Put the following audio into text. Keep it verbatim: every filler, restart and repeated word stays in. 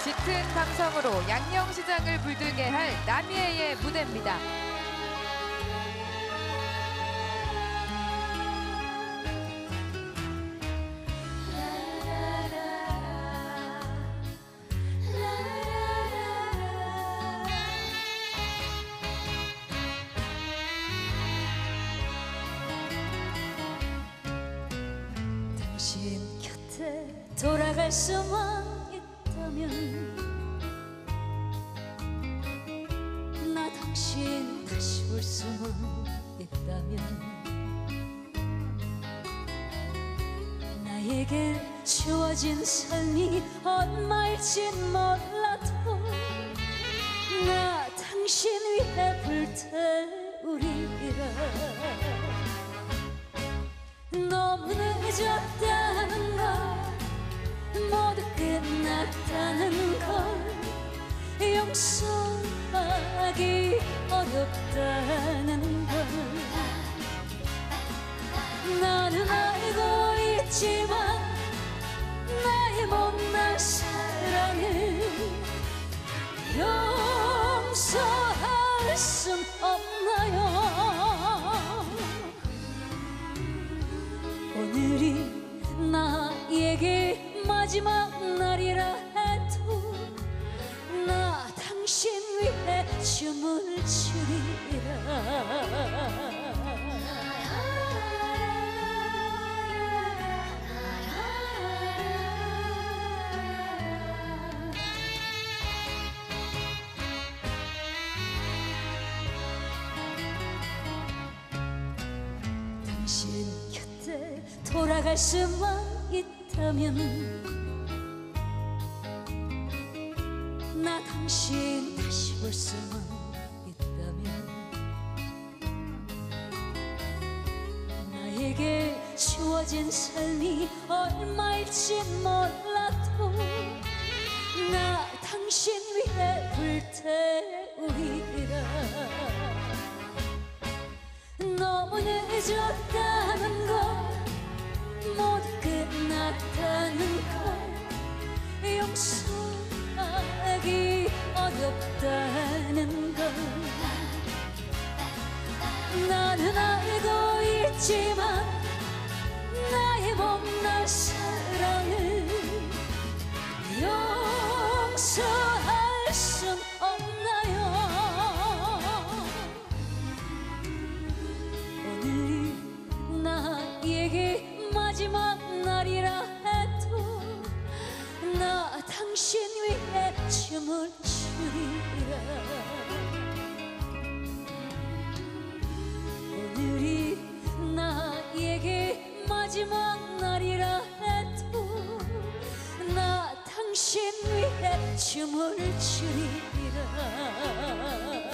짙은 감성으로 양녕시장을 물들게 할 남예의 무대입니다. 당신 곁에 돌아갈 수만 있다면 나 당신 다시 볼 수만 있다면 나에게 주어진 삶이 얼마일진 몰라도 나 당신 위해 불태우리라. 너무 늦었다는 걸, 모두 끝났다는 걸 용서하기 어렵다는 걸 나는 알고 있지만 나의 못난 사랑을 용서할 순 없나요? 오늘이 나에게 마지막 날이라 해도 나 당신 위해 춤을 추리라. 당신 곁에 돌아갈 수만 있다면 나 당신 다시 볼 수만 있다면 나에게 주어진 삶이 얼마일지 몰라도 나 당신 위해 불태우리라. 너무 늦었다는 걸, 모두 끝났다는 걸 용서하기 어렵다는 걸 나는 알고 있지만 나의 못난 사랑을 용서할 순 없나요? 오늘이 나에게 마지막 날이라 해도 나 당신 위해 춤을 추리라. 오늘이 나에게 마지막 날이라 해도 나 당신 위해 춤을 추리라.